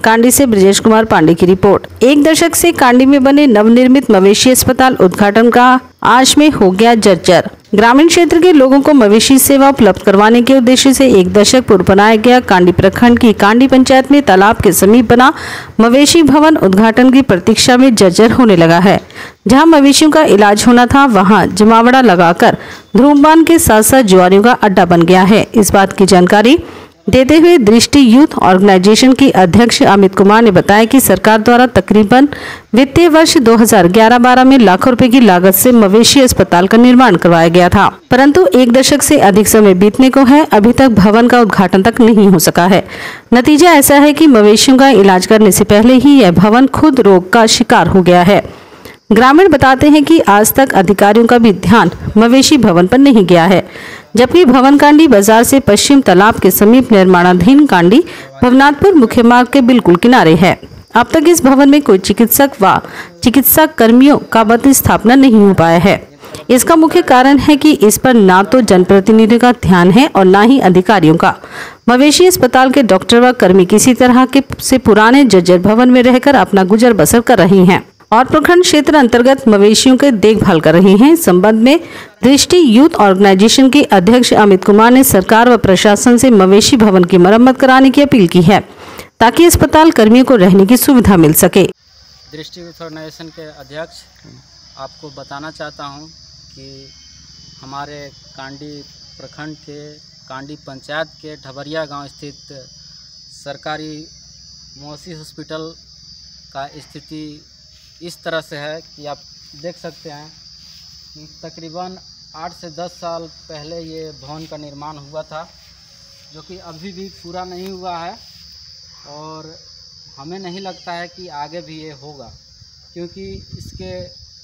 कांडी से ब्रजेश कुमार पांडे की रिपोर्ट। 1 दशक से कांडी में बने नवनिर्मित मवेशी अस्पताल उद्घाटन का आज में हो गया जर्जर। ग्रामीण क्षेत्र के लोगों को मवेशी सेवा उपलब्ध करवाने के उद्देश्य से 1 दशक पूर्व बनाया गया कांडी प्रखंड की कांडी पंचायत में तालाब के समीप बना मवेशी भवन उद्घाटन की प्रतीक्षा में जर्जर होने लगा है। जहां मवेशियों का इलाज होना था, वहां जमावड़ा लगाकर धूम्रपान के साथ साथ जुआरियों का अड्डा बन गया है। इस बात की जानकारी देते हुए दृष्टि यूथ ऑर्गेनाइजेशन की अध्यक्ष अमित कुमार ने बताया कि सरकार द्वारा तकरीबन वित्तीय वर्ष 2011-12 में लाखों रुपए की लागत से मवेशी अस्पताल का निर्माण करवाया गया था, परंतु 1 दशक से अधिक समय बीतने को है, अभी तक भवन का उद्घाटन तक नहीं हो सका है। नतीजा ऐसा है कि मवेशियों का इलाज करने से पहले ही यह भवन खुद रोग का शिकार हो गया है। ग्रामीण बताते हैं कि आज तक अधिकारियों का भी ध्यान मवेशी भवन पर नहीं गया है, जबकि भवन कांडी बाजार से पश्चिम तालाब के समीप निर्माणाधीन कांडी भवनाथपुर मुख्य मार्ग के बिल्कुल किनारे है। अब तक इस भवन में कोई चिकित्सक व चिकित्सा कर्मियों का पद स्थापना नहीं हो पाया है। इसका मुख्य कारण है कि इस पर ना तो जनप्रतिनिधियों का ध्यान है और ना ही अधिकारियों का। मवेशी अस्पताल के डॉक्टर व कर्मी किसी तरह के से पुराने जर्जर भवन में रहकर अपना गुजर बसर कर रहे हैं और प्रखंड क्षेत्र अंतर्गत मवेशियों के देखभाल कर रहे हैं। इस संबंध में दृष्टि यूथ ऑर्गेनाइजेशन के अध्यक्ष अमित कुमार ने सरकार व प्रशासन से मवेशी भवन की मरम्मत कराने की अपील की है, ताकि अस्पताल कर्मियों को रहने की सुविधा मिल सके। दृष्टि यूथ ऑर्गेनाइजेशन के अध्यक्ष आपको बताना चाहता हूं कि हमारे कांडी प्रखंड के कांडी पंचायत के ढबरिया गांव स्थित सरकारी मवेशी हॉस्पिटल का स्थिति इस तरह से है कि आप देख सकते हैं कि तकरीबन 8 से 10 साल पहले ये भवन का निर्माण हुआ था, जो कि अभी भी पूरा नहीं हुआ है और हमें नहीं लगता है कि आगे भी ये होगा, क्योंकि इसके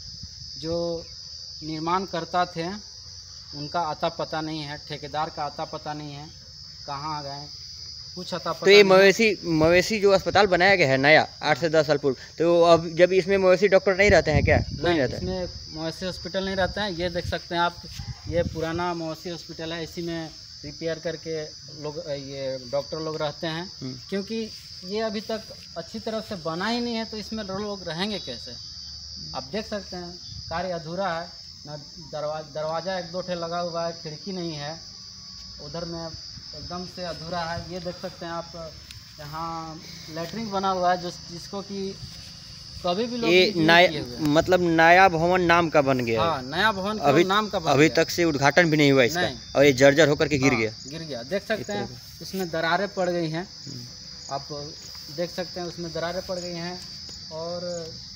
जो निर्माणकर्ता थे उनका अता पता नहीं है, ठेकेदार का अता पता नहीं है, कहाँ गए कुछ अता पता। तो ये मवेशी जो अस्पताल बनाया गया है नया 8 से 10 साल पूर्व, तो अब जब इसमें मवेशी डॉक्टर नहीं रहते हैं क्या? नहीं रहता है, इसमें मवेशी हॉस्पिटल नहीं रहता है। ये देख सकते हैं आप, ये पुराना मवेशी हॉस्पिटल है, इसी में रिपेयर करके लोग ये डॉक्टर लोग रहते हैं, क्योंकि ये अभी तक अच्छी तरह से बना ही नहीं है, तो इसमें लोग रहेंगे कैसे? आप देख सकते हैं कार्य अधूरा है, ना दरवाज़ा 1-2 ठे लगा हुआ है, खिड़की नहीं है, उधर में एकदम से अधूरा है। ये देख सकते हैं आप, यहाँ लैट्रिन बना हुआ है जिसको कि कभी भी लोग ये मतलब नया भवन नाम का बन गया। हाँ, नया भवन नाम का बन अभी तक से उद्घाटन भी नहीं हुआ इसका, और ये जर्जर होकर के गिर गया। देख सकते हैं इसमें दरारें पड़ गई हैं, आप देख सकते हैं उसमें दरारें पड़ गई हैं। और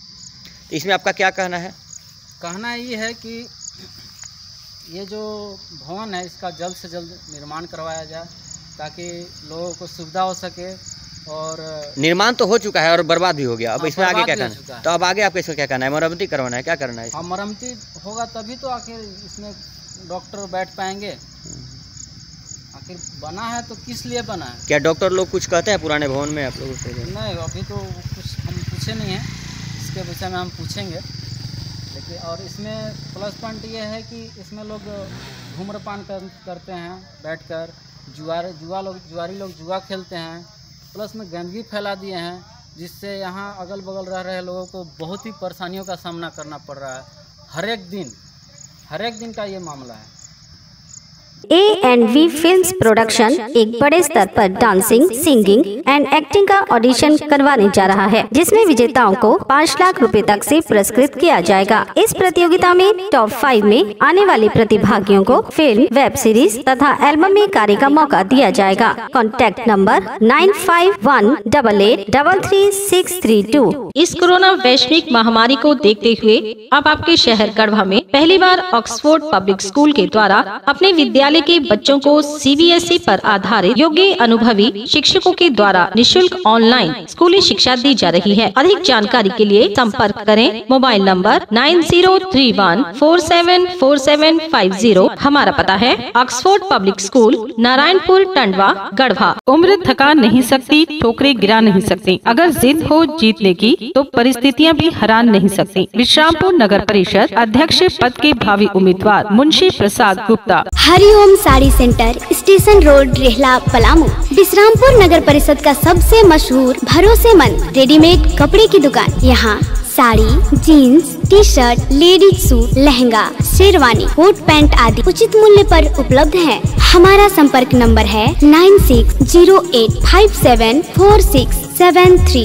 इसमें आपका क्या कहना है? कहना ये है कि ये जो भवन है इसका जल्द से जल्द निर्माण करवाया जाए, ताकि लोगों को सुविधा हो सके। और निर्माण तो हो चुका है और बर्बाद भी हो गया, अब इसमें आगे क्या करना है? तो अब आगे आपको इसको क्या करना है? मरम्मती करवाना है, क्या करना है? हाँ, मरम्मती होगा तभी तो आखिर इसमें डॉक्टर बैठ पाएंगे। आखिर बना है तो किस लिए बना है? क्या डॉक्टर लोग कुछ कहते हैं पुराने भवन में आप लोगों से? नहीं, अभी तो कुछ हम पूछे नहीं हैं, इसके विषय में हम पूछेंगे। लेकिन और इसमें प्लस पॉइंट ये है कि इसमें लोग धूम्रपान करते हैं बैठकर, जुआरी लोग जुआ खेलते हैं, प्लस में गंदगी फैला दिए हैं, जिससे यहाँ अगल बगल रह रहे लोगों को बहुत ही परेशानियों का सामना करना पड़ रहा है। हर एक दिन का ये मामला है। A&V फिल्म्स प्रोडक्शन एक बड़े स्तर पर डांसिंग, सिंगिंग एंड एक्टिंग का ऑडिशन करवाने जा रहा है, जिसमें विजेताओं को 5 लाख रुपए तक से पुरस्कृत किया जाएगा। इस प्रतियोगिता में टॉप 5 में आने वाले प्रतिभागियों को फिल्म, वेब सीरीज तथा एल्बम में कार्य का मौका दिया जाएगा। Contact number 9518883632। इस कोरोना वैश्विक महामारी को देखते हुए अब आपके शहर गढ़वा में पहली बार ऑक्सफोर्ड पब्लिक स्कूल के द्वारा अपने विद्यालय के बच्चों को CBSE पर आधारित योग्य अनुभवी शिक्षकों के द्वारा निशुल्क ऑनलाइन स्कूली शिक्षा दी जा रही है। अधिक जानकारी के लिए संपर्क करें मोबाइल नंबर 9031474750। हमारा पता है Oxford public school, Narayanpur, Tandwa, Garhwa. उम्र थका नहीं सकती, ठोकरें गिरा नहीं सकती। अगर जिद हो जीतने की तो परिस्थितियां भी हरा नहीं सकती। विश्रामपुर नगर परिषद अध्यक्ष पद के भावी उम्मीदवार Munshi Prasad Gupta. Hariom home sari centre, station road, Rehla, Palamu. Vishrampur नगर परिषद का सबसे मशहूर भरोसेमंद रेडीमेड कपड़े की दुकान। यहाँ sari, jeans, T shirt, ladies suit, lehenga, sherwani, coat pant आदि उचित मूल्य पर उपलब्ध है। हमारा संपर्क नंबर है 9608574673।